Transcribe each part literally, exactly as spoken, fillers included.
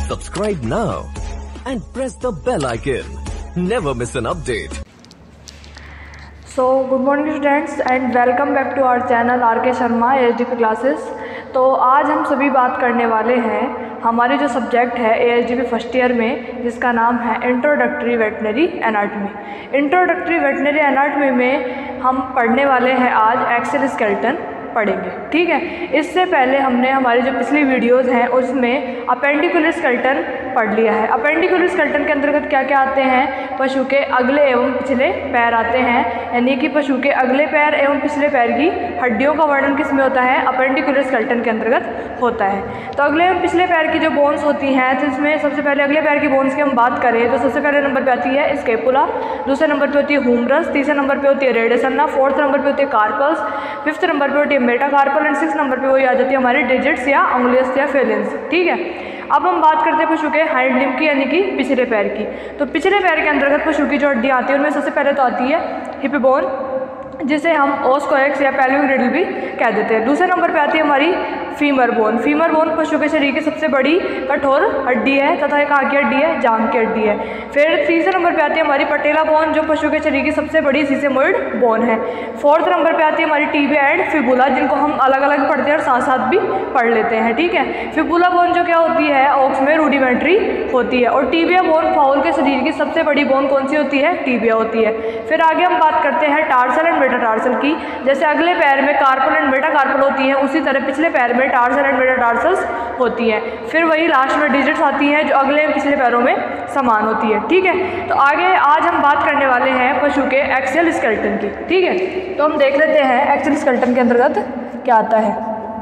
Subscribe now and press the bell icon. Never miss an update. So good morning students and welcome back to our channel R K Sharma A H D P classes. तो आज हम सभी बात करने वाले हैं हमारे जो सब्जेक्ट है A H D P first year में, जिसका नाम है introductory veterinary anatomy. Introductory veterinary anatomy में हम पढ़ने वाले हैं आज एक्सेल स्केलेटन पढ़ेंगे, ठीक है। इससे पहले हमने हमारी जो पिछली वीडियोस हैं उसमें अपेंडिकुलर स्केलेटन पढ़ लिया है। अपेंडिकुलर स्केलेटन के अंतर्गत क्या क्या आते हैं? पशु के अगले एवं पिछले पैर आते हैं, यानी कि पशु के अगले पैर एवं पिछले पैर की हड्डियों का वर्णन किस में होता है? अपेंडिकुलर स्केलेटन के अंतर्गत होता है। तो अगले एवं पिछले पैर की जो बोन्स होती हैं, तो इसमें सबसे पहले अगले पैर की बोन्स की हम बात करें तो सबसे पहले नंबर पर आती है स्केपुला, दूसरे नंबर पर होती है हुमरस, तीसरे नंबर पर होती है रेडिसन्ना, फोर्थ नंबर पर होती है कार्पल्स, फिफ्थ नंबर पर होती है मेटाकार्पल एंड सिक्स नंबर पे वही आ जाती है हमारी डिजिट्स या उंगलियस या फेलियंस, ठीक है। अब हम बात करते हैं पशु के हाइंड लिम्ब की, यानी कि पिछले पैर की। तो पिछले पैर के अंतर्गत पशु की जो हड्डियाँ आती है उनमें सबसे पहले तो आती है हिप बोन, जिसे हम ओस्कोएक्स या पेल्विक रिडल भी कह देते हैं। दूसरे नंबर पे आती है हमारी फीमर बोन। फीमर बोन पशु के शरीर की सबसे बड़ी कठोर हड्डी है तथा एक आगे हड्डी है, जांघ की हड्डी है। फिर तीसरे नंबर पे आती है हमारी पटेला बोन, जो पशु के शरीर की सबसे बड़ी सीसेमोइड बोन है। फोर्थ नंबर पे आती है हमारी टिबिया एंड फिबुला, जिनको हम अलग अलग पढ़ते हैं और साथ साथ भी पढ़ लेते हैं, ठीक है। फिबुला बोन जो क्या होती है, ऑक्स में रूडिमेंट्री होती है, और टिबिया बोन फाउल के शरीर की सबसे बड़ी बोन कौन सी होती है? टिबिया होती है। फिर आगे हम बात करते हैं टार्सल एंड मेटाटार्सल की। जैसे अगले पैर में कार्पल एंड मेटाकार्पल होती है, उसी तरह पिछले पैर में टार्सल एंड मेटाटार्सल्स होती है। फिर वही लास्ट में डिजिट्स आती हैं जो अगले पिछले पैरों में समान होती है, ठीक है। तो आगे आज हम बात करने वाले हैं पशु के एक्सियल स्केलेटन की, ठीक है। तो हम देख लेते हैं एक्सियल स्केलेटन के अंतर्गत क्या आता है।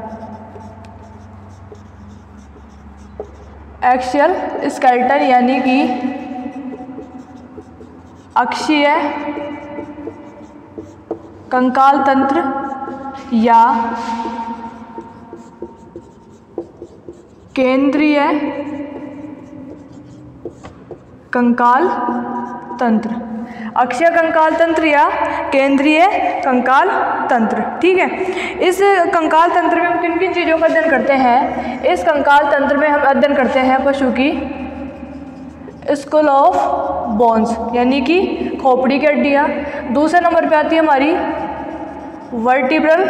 एक्सियल स्केलेटन यानी कि अक्षीय कंकाल तंत्र या केंद्रीय कंकाल तंत्र, अक्षीय कंकाल तंत्र या केंद्रीय कंकाल तंत्र, ठीक है। इस कंकाल तंत्र में हम किन किन चीज़ों का अध्ययन करते हैं? इस कंकाल तंत्र में हम अध्ययन करते हैं पशु की स्कूल ऑफ बोन्स, यानी कि खोपड़ी की हड्डियाँ। दूसरे नंबर पे आती है हमारी वर्टिब्रल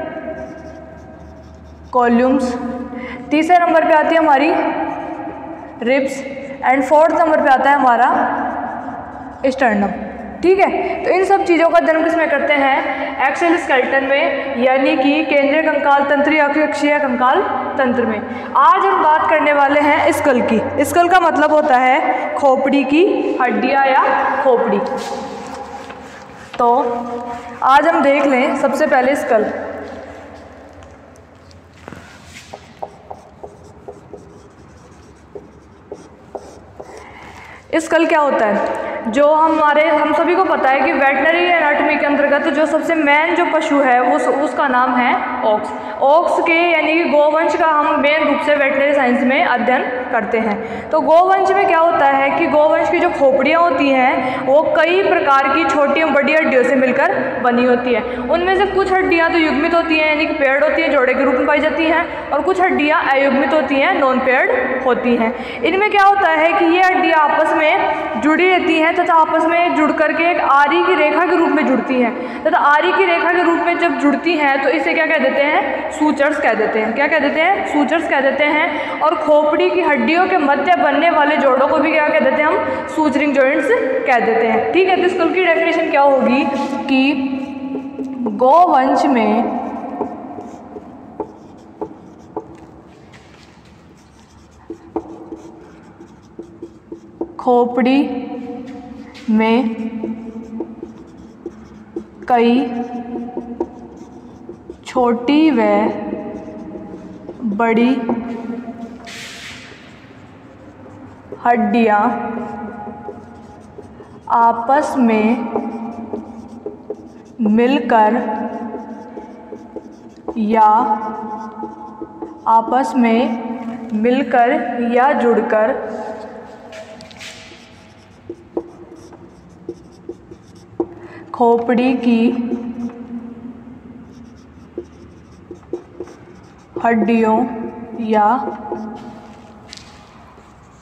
कॉलम्स, तीसरे नंबर पे आती है हमारी रिब्स एंड फोर्थ नंबर पे आता है हमारा स्टर्नम, ठीक है। तो इन सब चीज़ों का अध्ययन किसमें करते हैं? एक्सियल स्केलेटन में, यानी कि केंद्रीय कंकाल तंत्र या अक्षीय कंकाल तंत्र में। आज हम बात करने वाले हैं स्कल की। स्कल का मतलब होता है खोपड़ी की हड्डियाँ या खोपड़ी। तो आज हम देख लें सबसे पहले स्कल। स्कल क्या होता है? जो हमारे हम सभी को पता है कि वेटनरी एनाटॉमी के अंतर्गत जो सबसे मेन जो पशु है वो उसका नाम है ऑक्स। ऑक्स के यानी कि गोवंश का हम मेन रूप से वेटनरी साइंस में अध्ययन करते हैं। तो गोवंश में क्या होता है कि गोवंश की जो खोपड़ियाँ होती हैं वो कई प्रकार की छोटी और बड़ी हड्डियों से मिलकर बनी होती है। उनमें से कुछ हड्डियाँ तो युग्मित होती हैं, यानी कि पेयर्ड होती हैं, जोड़े के रूप में पाई जाती हैं, और कुछ हड्डियाँ अयुग्मित होती हैं, नॉन पेयर्ड होती हैं। इनमें क्या होता है कि ये हड्डियाँ आपस में जुड़ी रहती हैं तथा आपस में जुड़ करके एक आरी की रेखा के रूप में जुड़ती हैं, तथा आरी की रेखा के रूप में जब जुड़ती हैं तो इसे क्या कह देते हैं? सूचर्स कह देते हैं। क्या कह देते हैं? सूचर्स कह देते हैं। और खोपड़ी की हड्डियों के मध्य बनने वाले जोड़ों को भी क्या कह देते हैं? हम सूचरिंग जॉइंट्स कह देते हैं, ठीक है। तो स्कल की डेफिनेशन क्या होगी कि गोवंश में खोपड़ी में कई छोटी व बड़ी हड्डियाँ आपस में मिलकर या आपस में मिलकर या जुड़कर खोपड़ी की हड्डियों या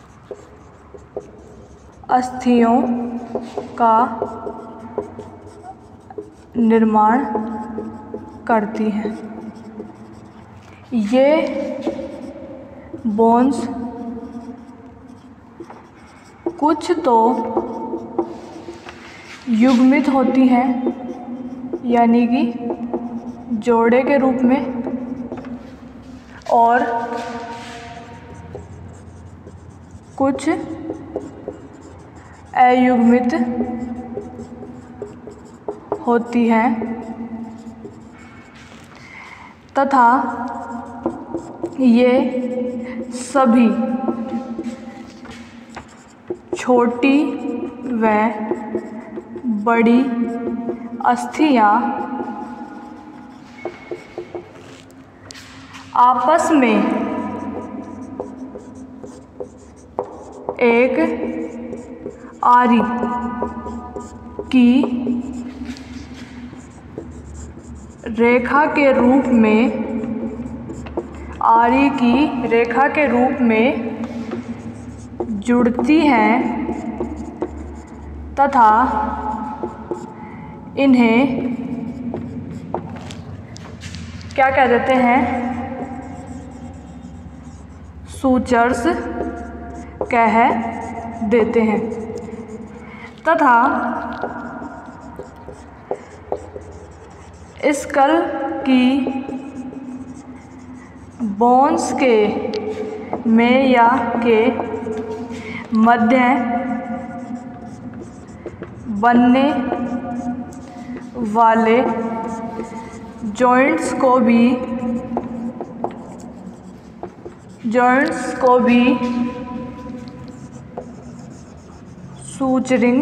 अस्थियों का निर्माण करती हैं। ये बोन्स कुछ तो युग्मित होती हैं, यानी कि जोड़े के रूप में, और कुछ अयुग्मित होती हैं तथा ये सभी छोटी व बड़ी अस्थियां आपस में एक आरी की रेखा के रूप में आरी की रेखा के रूप में जुड़ती हैं तथा इन्हें क्या कह देते हैं? सूचर्स कह देते हैं तथा स्कल की बोन्स के में या के मध्य बनने वाले जॉइंट्स को भी जॉइंट्स को भी सूचरिंग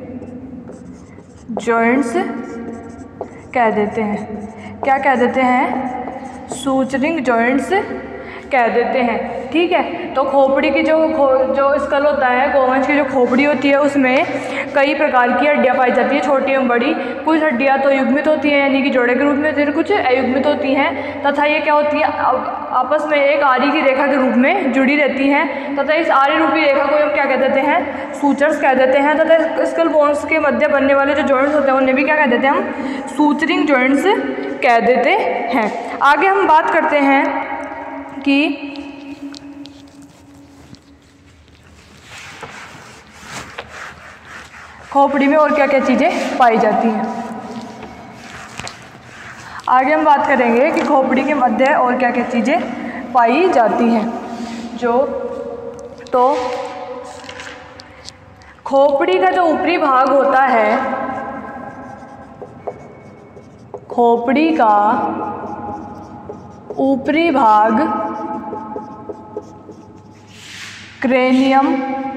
जॉइंट्स कह देते हैं। क्या कह देते हैं? सूचरिंग जॉइंट्स कह देते हैं। ठीक है, तो खोपड़ी की जो खो जो स्कल होता है, गोवंश की जो खोपड़ी होती है, उसमें कई प्रकार की हड्डियाँ पाई जाती है, छोटी एवं बड़ी। कुछ हड्डियाँ तो युग्मित होती हैं, यानी कि जोड़े के रूप में होती हैं, कुछ अयुग्मित होती हैं तथा ये क्या होती है? आपस में एक आरी की रेखा के रूप में जुड़ी रहती हैं तथा इस आरी रूपी रेखा को हम क्या कह देते हैं? सूचर्स कह देते हैं तथा स्कल बोन्स के मध्य बनने वाले जो जॉइंट्स होते हैं उन्हें भी क्या कह देते हैं? हम सूचरिंग जॉइंट्स कह देते हैं। आगे हम बात करते हैं कि खोपड़ी में और क्या क्या चीज़ें पाई जाती हैं। आगे हम बात करेंगे कि खोपड़ी के मध्य और क्या क्या चीज़ें पाई जाती हैं। जो तो खोपड़ी का जो ऊपरी भाग होता है, खोपड़ी का ऊपरी भाग क्रेनियम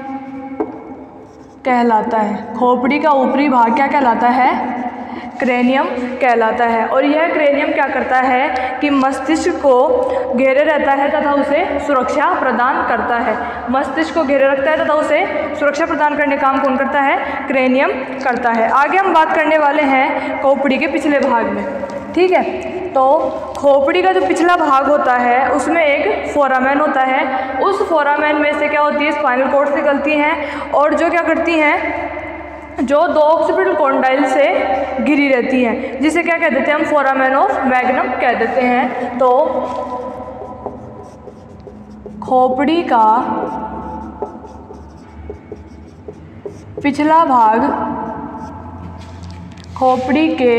कहलाता है। खोपड़ी का ऊपरी भाग क्या कहलाता है? क्रेनियम कहलाता है। और यह क्रेनियम क्या करता है कि मस्तिष्क को घेरे रहता है तथा उसे सुरक्षा प्रदान करता है। मस्तिष्क को घेरे रखता है तथा उसे सुरक्षा प्रदान करने का काम कौन करता है? क्रेनियम करता है। आगे हम बात करने वाले हैं खोपड़ी के पिछले भाग में। ठीक है, तो खोपड़ी का जो पिछला भाग होता है उसमें एक फोरामेन होता है। उस फोरामेन में से क्या होती है? स्पाइनल कॉर्ड निकलती हैं और जो क्या करती हैं, जो दो ऑक्सीपिटल कॉन्डाइल से घिरी रहती हैं, जिसे क्या कह देते हैं? हम फोरामेन ऑफ मैग्नम कह देते हैं। तो खोपड़ी का पिछला भाग खोपड़ी के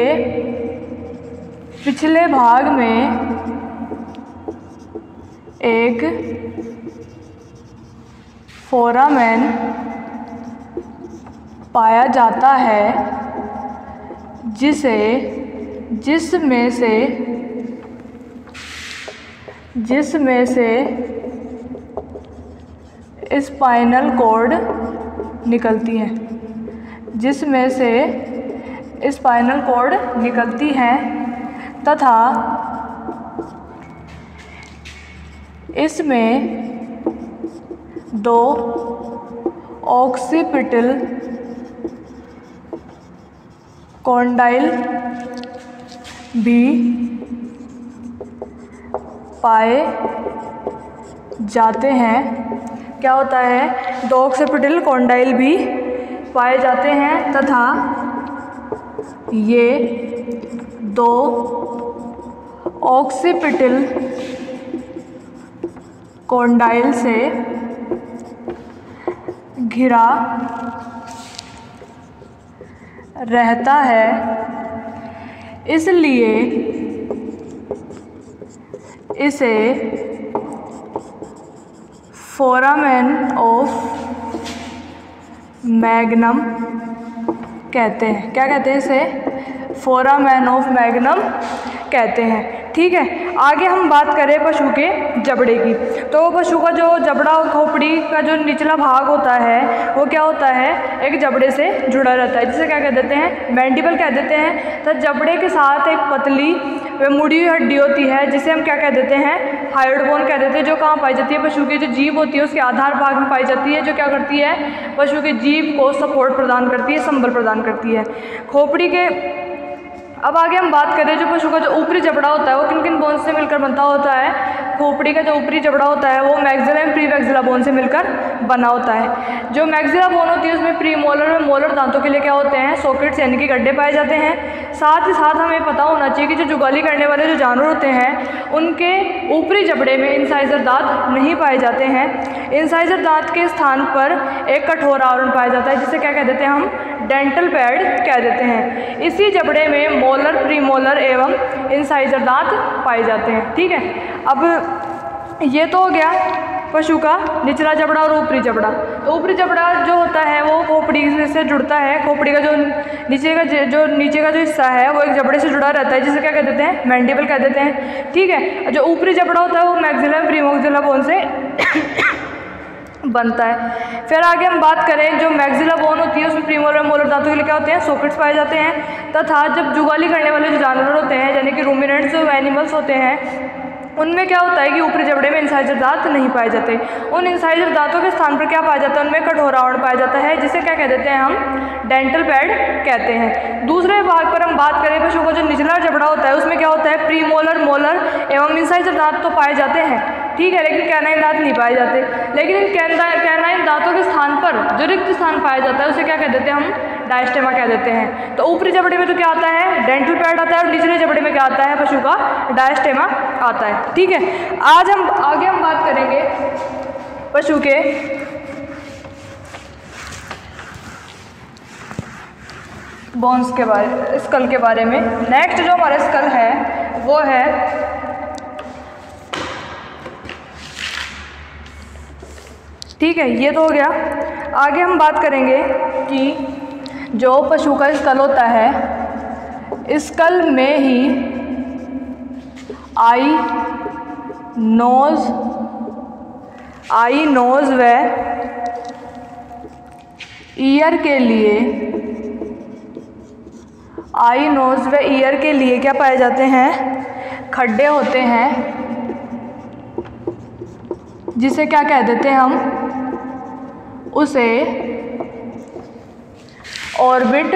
पिछले भाग में एक फोरामेन पाया जाता है, जिसे जिसमें से जिसमें से स्पाइनल कॉर्ड निकलती है जिसमें से स्पाइनल कॉर्ड निकलती हैं तथा इसमें दो ऑक्सीपिटल कॉन्डाइल भी पाए जाते हैं। क्या होता है, दो ऑक्सीपिटल कॉन्डाइल भी पाए जाते हैं तथा ये दो ऑक्सीपिटल कॉन्डाइल से घिरा रहता है, इसलिए इसे फोरामेन ऑफ मैग्नम कहते हैं। क्या कहते हैं इसे? फोरामेन ऑफ मैग्नम कहते हैं। ठीक है, आगे हम बात करें पशु के जबड़े की। तो पशु का जो जबड़ा और खोपड़ी का जो निचला भाग होता है वो क्या होता है, एक जबड़े से जुड़ा रहता है, जिसे क्या कह देते हैं, मैंडिबल कह देते हैं। तो जबड़े के साथ एक पतली व मुड़ी हुई हड्डी होती है जिसे हम क्या कह देते हैं, हायोइड बोन कह देते हैं, जो कहाँ पाई जाती है, पशु की जो जीभ होती है उसके आधार भाग में पाई जाती है, जो क्या करती है, पशु के जीभ को सपोर्ट प्रदान करती है, संबल प्रदान करती है। खोपड़ी के अब आगे हम बात करें जो पशु का जो ऊपरी जबड़ा होता है वो किन किन बोन से मिलकर बनता होता है। खोपड़ी का जो ऊपरी जबड़ा होता है वो मैक्सिला एंड प्रीमैक्सिला बोन से मिलकर बना होता है। जो मैक्सिला बोन होती है उसमें प्री मोलर और मोलर दांतों के लिए क्या होते हैं, सॉकेट्स यानी कि गड्ढे पाए जाते हैं। साथ ही साथ हमें पता होना चाहिए कि जो जुगाली करने वाले जो जानवर होते हैं उनके ऊपरी जबड़े में इंसाइजर दांत नहीं पाए जाते हैं। इंसाइजर दांत के स्थान पर एक कठोर आवरण पाया जाता है जिसे क्या कह देते हैं, हम डेंटल पैड कह देते हैं। इसी जबड़े में मोलर, प्रीमोलर एवं इंसाइजर दांत पाए जाते हैं। ठीक है, अब ये तो हो गया पशु का निचला जबड़ा और ऊपरी जबड़ा। तो ऊपरी जबड़ा जो होता है वो खोपड़ी से जुड़ता है। खोपड़ी का जो नीचे का जो नीचे का जो हिस्सा है वो एक जबड़े से जुड़ा रहता है जिसे क्या कह देते हैं, मैंडिबल कह देते हैं। ठीक है, जो ऊपरी जबड़ा होता है वो मैक्सिला एंड प्रीमैक्सिला बोन से बनता है। फिर आगे हम बात करें जो मैक्सिला बोन होती है उसमें प्रीमोलर और मोलर दांतों के लिए क्या होते हैं, सॉकेट्स पाए जाते हैं। तथा जब जुगाली करने वाले जो जानवर होते हैं यानी कि रूमिनेंट्स जो एनिमल्स होते हैं उनमें क्या होता है कि ऊपरी जबड़े में इंसाइजर दांत नहीं पाए जाते। उन इंसाइजर दांतों के स्थान पर क्या पाया जाता है, उनमें कठोर आवरण पाया जाता है जिसे क्या कह देते हैं, हम डेंटल पैड कहते हैं। दूसरे भाग पर हम बात करें पशु का जो निचला जबड़ा होता है उसमें क्या होता है, प्रीमोलर, मोलर एवं इंसाइजर दांत तो पाए जाते हैं। ठीक है, लेकिन कैनाइन दांत नहीं पाए जाते। लेकिन इन कैनाइन दांतों के स्थान पर जो रिक्त स्थान पाया जाता है उसे क्या कह देते हैं, हम डायस्टेमा कह देते हैं। तो ऊपरी जबड़े में तो क्या आता है, डेंटल पैड आता है, और निचले जबड़े में क्या आता है, पशु का डायस्टेमा आता है। ठीक है, आज हम आगे हम बात करेंगे पशु के बोन्स के बारे, स्कल के बारे में। नेक्स्ट जो हमारा स्कल है वो है ठीक है, ये तो हो गया। आगे हम बात करेंगे कि जो पशु का स्कल होता है, स्कल में ही आई नोज आई नोज व ईयर के लिए आई नोज व ईयर के लिए क्या पाए जाते हैं, खड्डे होते हैं जिसे क्या कह देते हैं, हम उसे ऑर्बिट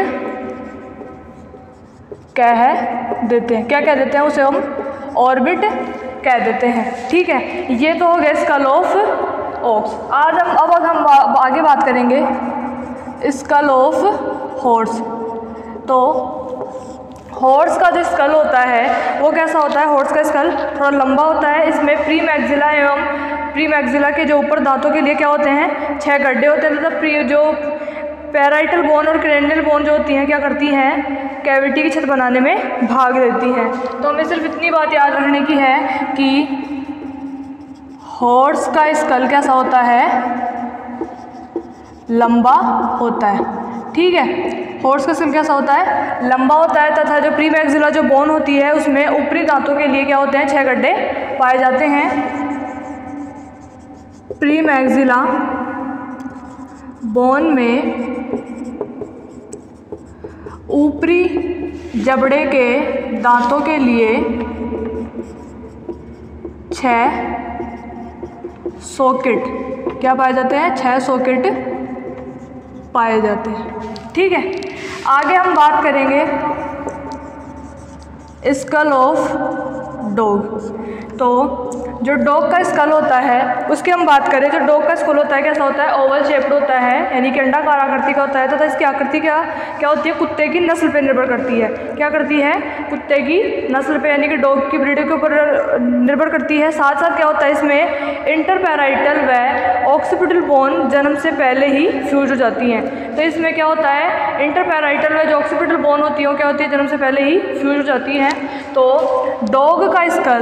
कह देते हैं। क्या कह देते हैं, उसे हम ऑर्बिट कह देते हैं। ठीक है, ये तो हो गया स्कल ऑफ ऑक्स। आज हम अब हम आगे बात करेंगे स्कल ऑफ हॉर्स। तो हॉर्स का जो स्कल होता है वो कैसा होता है, हॉर्स का स्कल थोड़ा लंबा होता है। इसमें प्री मैक्सिला एवं प्री मैक्सिला के जो ऊपर दांतों के लिए क्या होते हैं, छह गड्ढे होते हैं तथा प्री जो पैराइटल बोन और क्रेनियल बोन जो होती हैं क्या करती हैं, कैविटी की छत बनाने में भाग लेती हैं। तो हमें सिर्फ इतनी बात याद रखने की है कि हॉर्स का स्कल कैसा होता है, लंबा होता है। ठीक है, हॉर्स का स्कल कैसा होता है, लंबा होता है तथा जो प्री मैक्सिला जो बोन होती है उसमें ऊपरी दांतों के लिए क्या होते हैं, छह गड्ढे पाए जाते हैं। प्री मैक्सिला बोन में ऊपरी जबड़े के दांतों के लिए छह सॉकेट क्या पाए जाते हैं, छह सॉकेट पाए जाते हैं। ठीक है, आगे हम बात करेंगे स्कल ऑफ डॉग। तो जो डॉग का स्कल होता है उसकी हम बात करें, जो डॉग का स्कल होता है कैसा होता है, ओवल शेप्ड होता है, यानी कि अंडाकार आकृति का होता है, तथा इसकी आकृति क्या क्या होती है, कुत्ते की नस्ल पे निर्भर करती है। क्या करती है, कुत्ते की नस्ल पे, यानी कि डॉग की ब्रीड के ऊपर निर्भर करती है। साथ साथ क्या होता है, इसमें इंटरपैराइटल व ऑक्सीपिटल बोन जन्म से पहले ही फ्यूज हो जाती हैं। तो इसमें क्या होता है, इंटरपैराइटल व जो ऑक्सीपिटल बोन होती है क्या होती है, जन्म से पहले ही फ्यूज हो जाती हैं। तो डॉग का स्कल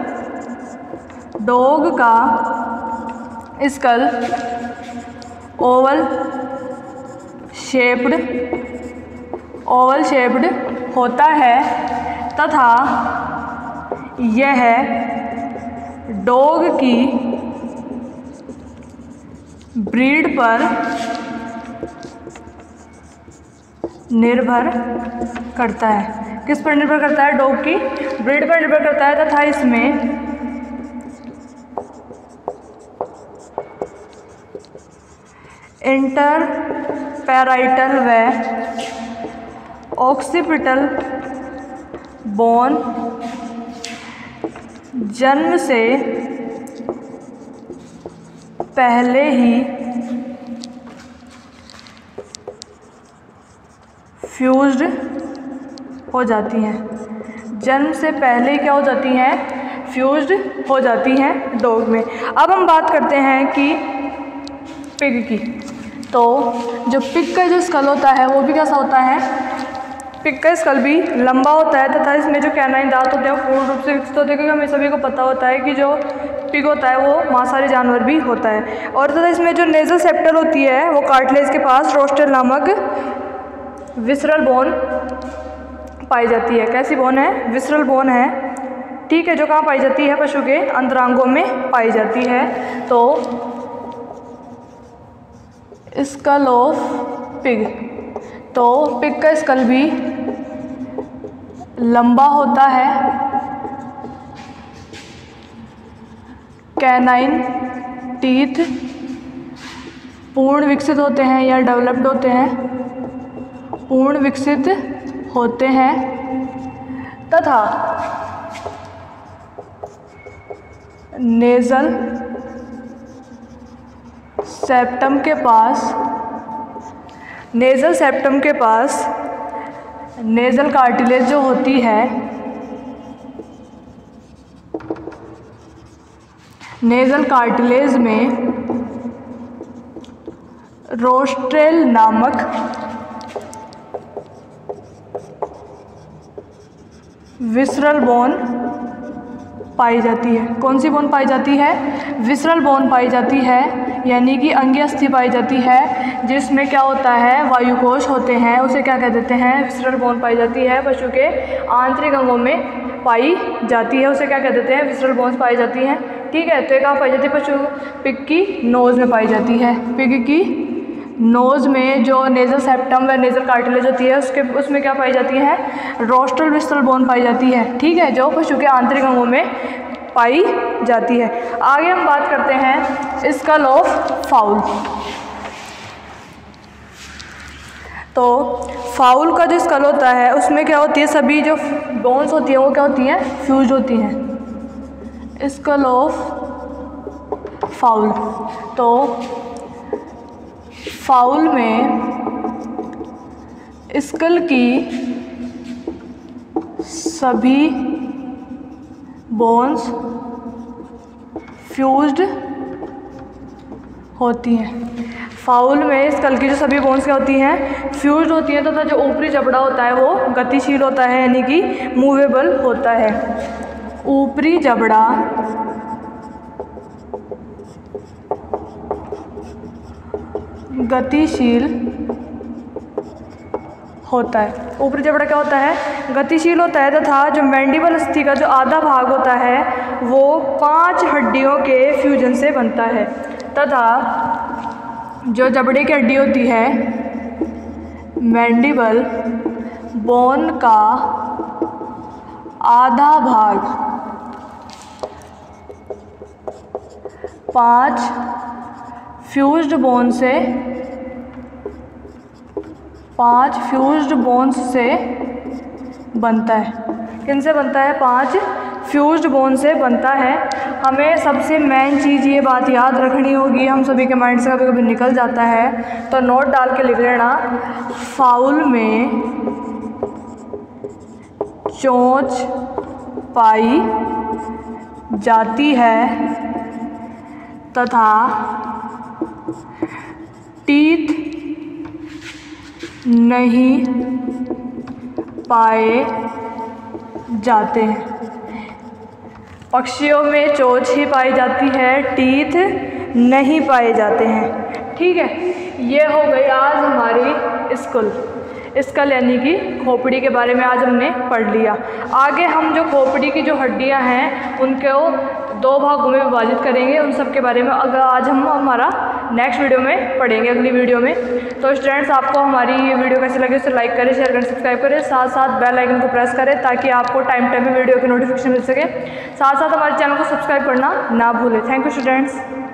डॉग का skull oval shaped oval shaped होता है तथा यह डॉग की ब्रीड पर निर्भर करता है। किस पर निर्भर करता है, डॉग की ब्रीड पर निर्भर करता है तथा इसमें इंटर पैराइटल व ऑक्सीपिटल बोन जन्म से पहले ही फ्यूज्ड हो जाती हैं। जन्म से पहले क्या हो जाती हैं, फ्यूज्ड हो जाती हैं डॉग में। अब हम बात करते हैं कि पिग की। तो जो पिग का जो स्कल होता है वो भी कैसा होता है, पिग का स्कल भी लंबा होता है तथा इसमें जो कैनाइन दांत होते हैं पूर्ण रूप से विकसित होते हैं, क्योंकि हमें सभी को पता होता है कि जो पिग होता है वो मांसाहारी जानवर भी होता है। और तथा इसमें जो नेजल सेप्टल होती है वो कार्टिलेज के पास रोस्टल नामक विसरल बोन पाई जाती है। कैसी बोन है, विसरल बोन है, ठीक है, जो कहाँ पाई जाती है, पशु के अंतरांगों में पाई जाती है। तो स्कल ऑफ पिग, तो पिग का स्कल भी लंबा होता है, कैनाइन टीथ पूर्ण विकसित होते हैं या डेवलप्ड होते हैं, पूर्ण विकसित होते हैं तथा नेजल सेप्टम के पास नेजल सेप्टम के पास नेजल कार्टिलेज जो होती है, नेजल कार्टिलेज में रोस्ट्रेल नामक विसरल बोन पाई जाती है। कौन सी बोन पाई जाती है, विसरल बोन पाई जाती है, यानी कि अंगीय अस्थि पाई जाती है, जिसमें क्या होता है, वायुकोश होते हैं, उसे क्या कह देते हैं, विसरल बोन पाई जाती है। पशु के आंतरिक अंगों में पाई जाती है, उसे क्या कह देते हैं, विसरल बोन्स पाई जाती हैं, ठीक है। तो ये कहाँ पाई जाती है, पशु पिग की नोज़ में पाई जाती है। पिग की नोज़ में जो नेजल सेप्टम व नेजल कार्टिलेज होती है उसके उसमें क्या पाई जाती है, रोस्ट्रल विसरल बोन पाई जाती है, ठीक है, जो पशु के आंतरिक अंगों में पाई जाती है। आगे हम बात करते हैं स्कल ऑफ फाउल। तो फाउल का जो स्कल होता है उसमें क्या होती है, सभी जो बोन्स होती हैं वो क्या होती हैं, फ्यूज होती हैं। स्कल ऑफ फाउल, तो फाउल में स्कल की सभी बोन्स फ्यूज्ड होती हैं। फाउल में स्कल की जो सभी बोन्स क्या होती हैं, फ्यूज्ड होती हैं तथा तो जो ऊपरी जबड़ा होता है वो गतिशील होता है, यानी कि मूवेबल होता है। ऊपरी जबड़ा गतिशील होता है। ऊपरी जबड़ा क्या होता है, गतिशील होता है तथा जो मैंडिबल अस्थि का जो आधा भाग होता है वो पांच हड्डियों के फ्यूजन से बनता है तथा जो जबड़े की हड्डी होती है मैंडिबल बोन का आधा भाग पांच फ्यूज्ड बोन से पांच फ्यूज्ड बोन्स से बनता है। किन से बनता है, पांच फ्यूज्ड बोन से बनता है। हमें सबसे मेन चीज़ ये बात याद रखनी होगी, हम सभी के माइंड से कभी कभी निकल जाता है, तो नोट डाल के लिख लेना। फाउल में चोंच पाई जाती है तथा टीथ नहीं पाए जाते हैं। पक्षियों में चोंच ही पाई जाती है, टीथ नहीं पाए जाते हैं। ठीक है, ये हो गई आज हमारी स्कुल स्कल यानी कि खोपड़ी के बारे में आज हमने पढ़ लिया। आगे हम जो खोपड़ी की जो हड्डियां हैं उनको दो भागों में विभाजित करेंगे, उन सब के बारे में अगर आज हम हमारा नेक्स्ट वीडियो में पढ़ेंगे, अगली वीडियो में। तो स्टूडेंट्स, आपको हमारी ये वीडियो कैसे लगे उसे लाइक करें, शेयर करें, सब्सक्राइब करें, साथ साथ बेल आइकन को प्रेस करें ताकि आपको टाइम टाइम पे वीडियो की नोटिफिकेशन मिल सके। साथ साथ हमारे चैनल को सब्सक्राइब करना ना भूलें। Thank you students.